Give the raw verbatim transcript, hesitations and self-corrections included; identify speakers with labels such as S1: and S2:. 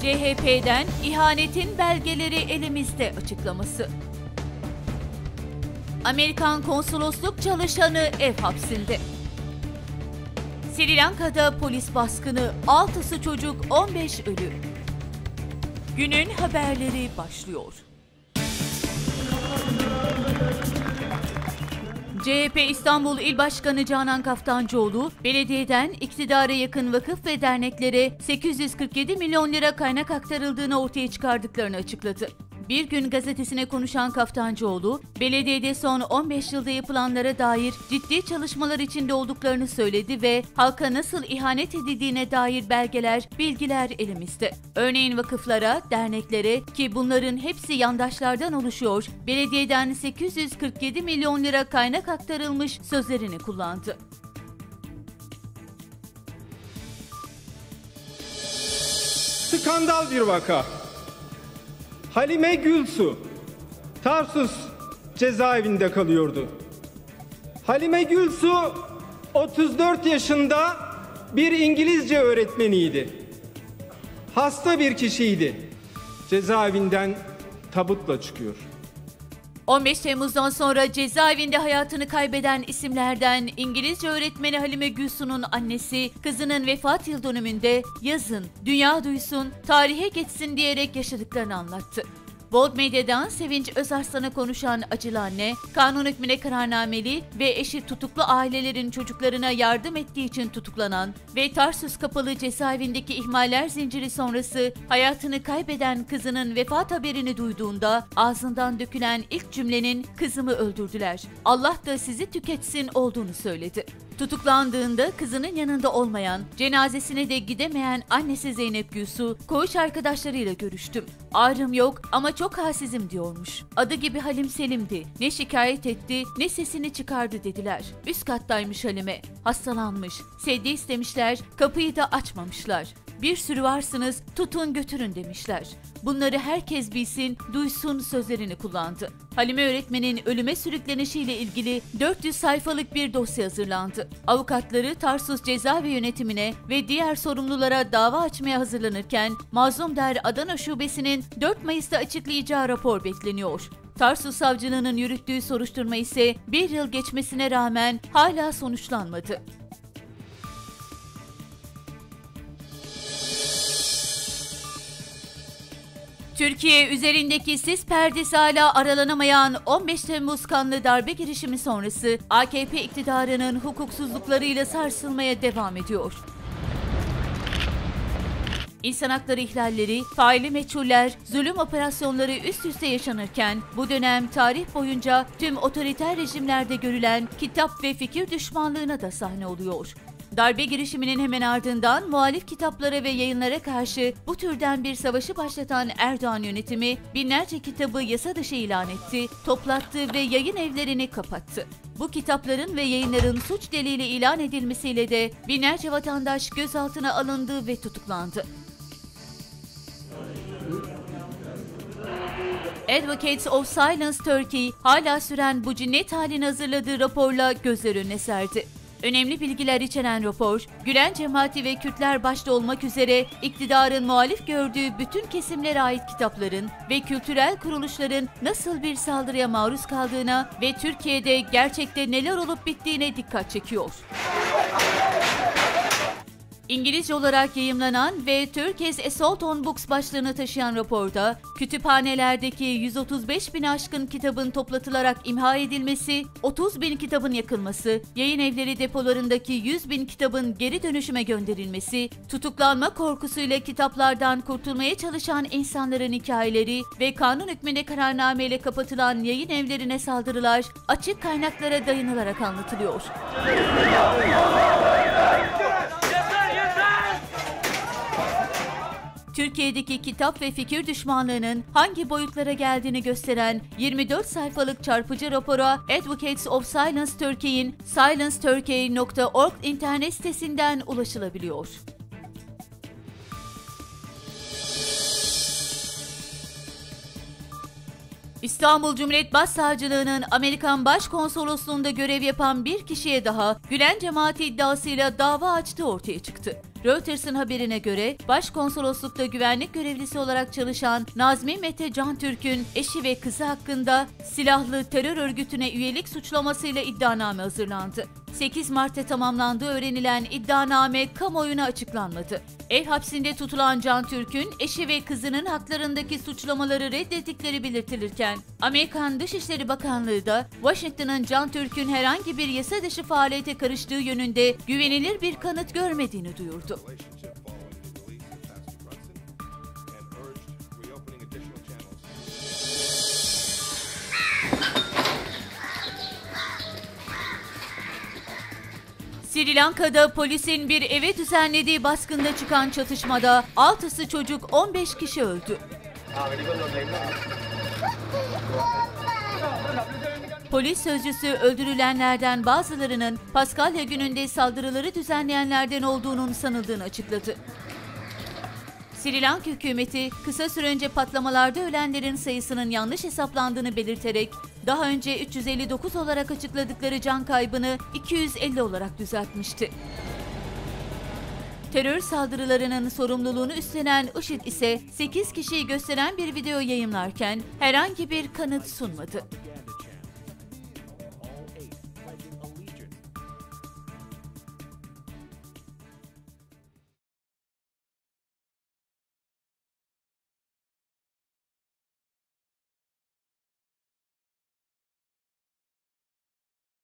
S1: C H P'den ihanetin belgeleri elimizde açıklaması. Amerikan konsolosluk çalışanı ev hapsinde. Sri Lanka'da polis baskını, altısı çocuk, on beş ölü. Günün haberleri başlıyor. C H P İstanbul İl Başkanı Canan Kaftancıoğlu, belediyeden iktidara yakın vakıf ve derneklere sekiz yüz kırk yedi milyon lira kaynak aktarıldığını ortaya çıkardıklarını açıkladı. Bir Gün gazetesine konuşan Kaftancıoğlu, belediyede son on beş yılda yapılanlara dair ciddi çalışmalar içinde olduklarını söyledi ve halka nasıl ihanet edildiğine dair belgeler, bilgiler elimizde. Örneğin vakıflara, derneklere ki bunların hepsi yandaşlardan oluşuyor, belediyeden sekiz yüz kırk yedi milyon lira kaynak aktarılmış sözlerini kullandı.
S2: Skandal bir vaka. Halime Gülsu, Tarsus cezaevinde kalıyordu. Halime Gülsu, otuz dört yaşında bir İngilizce öğretmeniydi. Hasta bir kişiydi. Cezaevinden tabutla çıkıyor.
S1: on beş Temmuz'dan sonra cezaevinde hayatını kaybeden isimlerden İngilizce öğretmeni Halime Gülsu'nun annesi, kızının vefat yıl dönümünde yazın, dünya duysun, tarihe geçsin diyerek yaşadıklarını anlattı. Bold Medya'dan Sevinç Özarslan'a konuşan acılı anne, kanun hükmüne kararnameli ve eşi tutuklu ailelerin çocuklarına yardım ettiği için tutuklanan ve Tarsus kapalı cezaevindeki ihmaller zinciri sonrası hayatını kaybeden kızının vefat haberini duyduğunda ağzından dökülen ilk cümlenin "kızımı öldürdüler, Allah da sizi tüketsin" olduğunu söyledi. Tutuklandığında kızının yanında olmayan, cenazesine de gidemeyen annesi Zeynep Gülsu, koğuş arkadaşlarıyla görüştüm. Ağrım yok ama çok halsizim diyormuş. Adı gibi Halim Selim'di. Ne şikayet etti ne sesini çıkardı dediler. Üst kattaymış Halime. Hastalanmış. Sedye istemişler, kapıyı da açmamışlar. Bir sürü varsınız, tutun götürün demişler. Bunları herkes bilsin, duysun sözlerini kullandı. Halime öğretmenin ölüme sürüklenişiyle ilgili dört yüz sayfalık bir dosya hazırlandı. Avukatları Tarsus Cezaevi Yönetimine ve diğer sorumlulara dava açmaya hazırlanırken Mazlumder Adana Şubesi'nin dört Mayıs'ta açıklayacağı rapor bekleniyor. Tarsus Savcılığı'nın yürüttüğü soruşturma ise bir yıl geçmesine rağmen hala sonuçlanmadı. Türkiye üzerindeki sis perdesi hala aralanamayan on beş Temmuz kanlı darbe girişimi sonrası A K P iktidarının hukuksuzluklarıyla sarsılmaya devam ediyor. İnsan hakları ihlalleri, faili meçhuller, zulüm operasyonları üst üste yaşanırken bu dönem tarih boyunca tüm otoriter rejimlerde görülen kitap ve fikir düşmanlığına da sahne oluyor. Darbe girişiminin hemen ardından muhalif kitaplara ve yayınlara karşı bu türden bir savaşı başlatan Erdoğan yönetimi binlerce kitabı yasa dışı ilan etti, toplattı ve yayın evlerini kapattı. Bu kitapların ve yayınların suç delili ilan edilmesiyle de binlerce vatandaş gözaltına alındı ve tutuklandı. Advocates of Silence Turkey hala süren bu cinnet halini hazırladığı raporla gözler önüne serdi. Önemli bilgiler içeren rapor, Gülen cemaati ve Kürtler başta olmak üzere iktidarın muhalif gördüğü bütün kesimlere ait kitapların ve kültürel kuruluşların nasıl bir saldırıya maruz kaldığına ve Türkiye'de gerçekte neler olup bittiğine dikkat çekiyor. İngilizce olarak yayımlanan ve Turkey's Assault on Books başlığını taşıyan raporda, kütüphanelerdeki yüz otuz beş bin aşkın kitabın toplatılarak imha edilmesi, otuz bin kitabın yakılması, yayın evleri depolarındaki yüz bin kitabın geri dönüşüme gönderilmesi, tutuklanma korkusuyla kitaplardan kurtulmaya çalışan insanların hikayeleri ve kanun hükmünde kararnameyle kapatılan yayın evlerine saldırılar açık kaynaklara dayanılarak anlatılıyor. Türkiye'deki kitap ve fikir düşmanlığının hangi boyutlara geldiğini gösteren yirmi dört sayfalık çarpıcı rapora Advocates of Silence Turkey'in silence turkey nokta org internet sitesinden ulaşılabiliyor. İstanbul Cumhuriyet Başsavcılığı'nın Amerikan Başkonsolosluğu'nda görev yapan bir kişiye daha Gülen cemaati iddiasıyla dava açtığı ortaya çıktı. Reuters'ın haberine göre Başkonsoloslukta güvenlik görevlisi olarak çalışan Nazmi Mete Cantürk'ün eşi ve kızı hakkında silahlı terör örgütüne üyelik suçlamasıyla iddianame hazırlandı. sekiz Mart'ta tamamlandığı öğrenilen iddianame kamuoyuna açıklanmadı. Ev hapsinde tutulan Cantürk'ün eşi ve kızının haklarındaki suçlamaları reddettikleri belirtilirken, Amerikan Dışişleri Bakanlığı da Washington'ın Cantürk'ün herhangi bir yasa dışı faaliyete karıştığı yönünde güvenilir bir kanıt görmediğini duyurdu. Sri Lanka'da polisin bir eve düzenlediği baskında çıkan çatışmada altısı çocuk on beş kişi öldü. Polis sözcüsü öldürülenlerden bazılarının Paskalya gününde saldırıları düzenleyenlerden olduğunun sanıldığını açıkladı. Sri Lanka hükümeti kısa süre önce patlamalarda ölenlerin sayısının yanlış hesaplandığını belirterek daha önce üç yüz elli dokuz olarak açıkladıkları can kaybını iki yüz elli olarak düzeltmişti. Terör saldırılarının sorumluluğunu üstlenen IŞİD ise sekiz kişiyi gösteren bir video yayımlarken herhangi bir kanıt sunmadı.